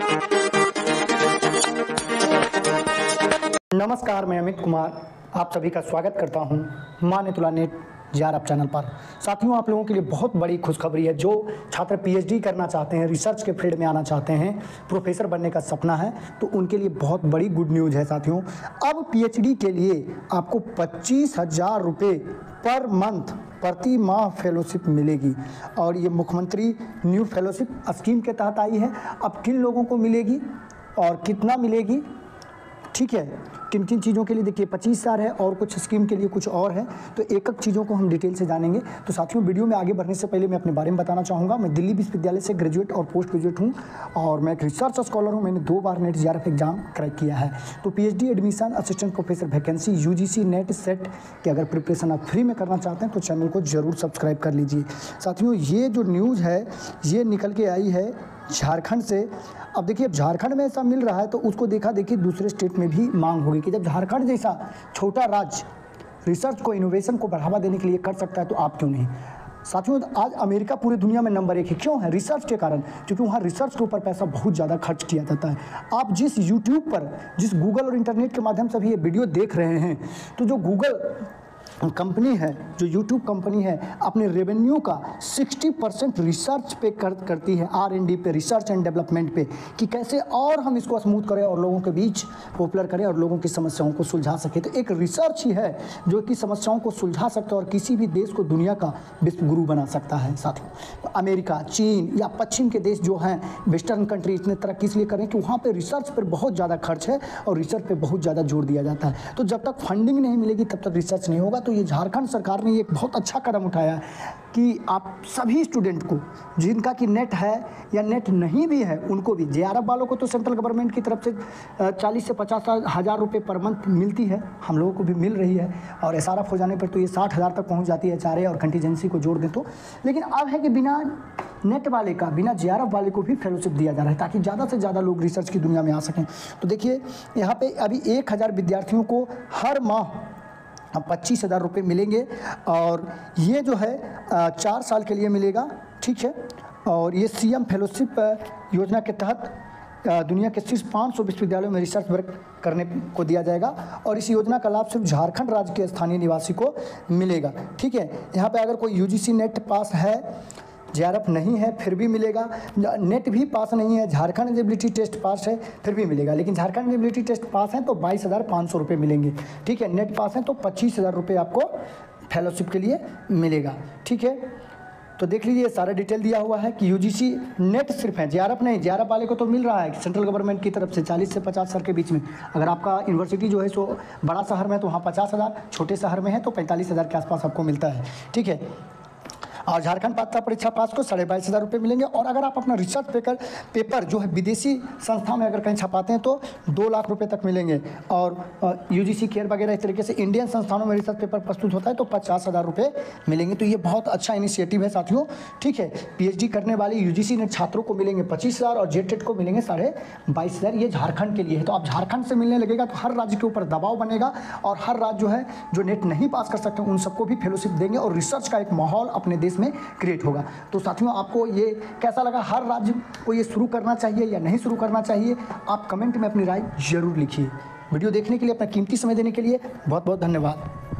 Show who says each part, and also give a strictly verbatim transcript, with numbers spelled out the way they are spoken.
Speaker 1: नमस्कार, मैं अमित कुमार आप सभी का स्वागत करता हूं मान्यतुला नेट जेआरएफ चैनल पर। साथियों, आप लोगों के लिए बहुत बड़ी खुशखबरी है। जो छात्र पीएचडी करना चाहते हैं, रिसर्च के फील्ड में आना चाहते हैं, प्रोफेसर बनने का सपना है, तो उनके लिए बहुत बड़ी गुड न्यूज़ है। साथियों, अब पीएचडी के लिए आपको पच्चीस हजार रुपये पर मंथ प्रति माह फेलोशिप मिलेगी और ये मुख्यमंत्री न्यू फेलोशिप स्कीम के तहत आई है। अब किन लोगों को मिलेगी और कितना मिलेगी, ठीक है, किन किन चीज़ों के लिए, देखिए पच्चीस हज़ार है और कुछ स्कीम के लिए कुछ और है, तो एक एक चीज़ों को हम डिटेल से जानेंगे। तो साथियों, वीडियो में आगे बढ़ने से पहले मैं अपने बारे में बताना चाहूँगा। मैं दिल्ली विश्वविद्यालय से ग्रेजुएट और पोस्ट ग्रेजुएट हूँ और मैं एक रिसर्च स्कॉलर हूँ। मैंने दो बार नेट जेआरएफ एग्जाम क्रैक किया है। तो PhD admission, assistant professor vacancy, UGC NET SET की अगर प्रिपरेशन आप फ्री में करना चाहते हैं तो चैनल को जरूर सब्सक्राइब कर लीजिए। साथियों, ये जो न्यूज़ है ये निकल के आई है झारखंड से। अब देखिए, झारखंड में ऐसा मिल रहा है तो उसको देखा देखी दूसरे स्टेट में भी मांग होगी कि जब झारखंड जैसा छोटा राज्य रिसर्च को, इनोवेशन को बढ़ावा देने के लिए कर सकता है तो आप क्यों नहीं। साथियों, आज अमेरिका पूरी दुनिया में नंबर एक है। क्यों है? रिसर्च के कारण, क्योंकि वहाँ रिसर्च के ऊपर पैसा बहुत ज़्यादा खर्च किया जाता है। आप जिस यूट्यूब पर, जिस गूगल और इंटरनेट के माध्यम से भी ये वीडियो देख रहे हैं, तो जो गूगल कंपनी है, जो यूट्यूब कंपनी है, अपने रेवेन्यू का साठ परसेंट रिसर्च पे कर करती है, आर एंड डी पे, रिसर्च एंड डेवलपमेंट पे, कि कैसे और हम इसको स्मूथ करें और लोगों के बीच पॉपुलर करें और लोगों की समस्याओं को सुलझा सके। तो एक रिसर्च ही है जो कि समस्याओं को सुलझा सकता है और किसी भी देश को दुनिया का विश्व गुरु बना सकता है। साथियों, तो अमेरिका, चीन या पश्चिम के देश जो हैं, वेस्टर्न कंट्री, इतने तरक्की इसलिए करें कि वहाँ पर रिसर्च पर बहुत ज़्यादा खर्च है और रिसर्च पर बहुत ज़्यादा जोर दिया जाता है। तो जब तक फंडिंग नहीं मिलेगी तब तक रिसर्च नहीं होगा। तो ये झारखंड सरकार ने एक बहुत अच्छा कदम उठाया है कि आप सभी स्टूडेंट को, जिनका कि नेट है या नेट नहीं भी है, उनको भी, जेआरएफ वालों को तो सेंट्रल गवर्नमेंट की तरफ से चालीस से पचास हज़ार रुपये पर मंथ मिलती है, हम लोगों को भी मिल रही है और एसआरएफ हो जाने पर तो ये साठ हज़ार तक पहुंच जाती है, एचआरए और कंटीजेंसी को जोड़ दें तो। लेकिन अब है कि बिना नेट वाले का, बिना जेआरएफ वाले को भी फेलोशिप दिया जा रहा है ताकि ज़्यादा से ज़्यादा लोग रिसर्च की दुनिया में आ सकें। तो देखिए, यहाँ पे अभी एक हज़ार विद्यार्थियों को हर माह अब पच्चीस हज़ार रुपये मिलेंगे और ये जो है चार साल के लिए मिलेगा, ठीक है। और ये सीएम फेलोशिप योजना के तहत दुनिया के सिर्फ पाँच सौ विश्वविद्यालयों में रिसर्च वर्क करने को दिया जाएगा और इस योजना का लाभ सिर्फ झारखंड राज्य के स्थानीय निवासी को मिलेगा, ठीक है। यहाँ पे अगर कोई यूजीसी नेट पास है, जेआरएफ नहीं है, फिर भी मिलेगा। नेट भी पास नहीं है, झारखंड एलिजिबिलिटी टेस्ट पास है, फिर भी मिलेगा। लेकिन झारखंड एलिजिबिलिटी टेस्ट पास है तो बाईस हज़ार पाँच सौ रुपये मिलेंगे, ठीक है। नेट पास है तो पच्चीस हज़ार रुपये आपको फेलोशिप के लिए मिलेगा, ठीक है। तो देख लीजिए, सारा डिटेल दिया हुआ है कि यूजीसी नेट सिर्फ है, जेआरएफ नहीं। जेआरएफ वाले को तो मिल रहा है सेंट्रल गवर्नमेंट की तरफ से चालीस से पचास हज़ार के बीच में। अगर आपका यूनिवर्सिटी जो है सो बड़ा शहर में है तो वहाँ पचास हज़ार, छोटे शहर में है तो पैंतालीस हज़ार के आसपास आपको मिलता है, ठीक है। और झारखंड पात्रता परीक्षा पास को साढ़े बाईस हज़ार रुपये मिलेंगे। और अगर आप अपना रिसर्च पेपर पेपर जो है विदेशी संस्था में अगर कहीं छपाते हैं तो दो लाख रुपए तक मिलेंगे। और यूजीसी केयर वगैरह इस तरीके से इंडियन संस्थानों में रिसर्च पेपर प्रस्तुत होता है तो पचास हज़ार रुपये मिलेंगे। तो ये बहुत अच्छा इनिशिएटिव है साथियों, ठीक है। पीएचडी करने वाले यूजीसी नेट छात्रों को मिलेंगे पच्चीस हज़ार और जेटेट को मिलेंगे साढ़े बाईस हज़ार। ये झारखंड के लिए है। तो अब झारखंड से मिलने लगेगा तो हर राज्य के ऊपर दबाव बनेगा और हर राज्य जो है जो नेट नहीं पास कर सकते उन सबको भी फेलोशिप देंगे और रिसर्च का एक माहौल अपने देश में क्रिएट होगा। तो साथियों, आपको ये कैसा लगा? हर राज्य को ये शुरू करना चाहिए या नहीं शुरू करना चाहिए? आप कमेंट में अपनी राय जरूर लिखिए। वीडियो देखने के लिए, अपना कीमती समय देने के लिए बहुत बहुत धन्यवाद।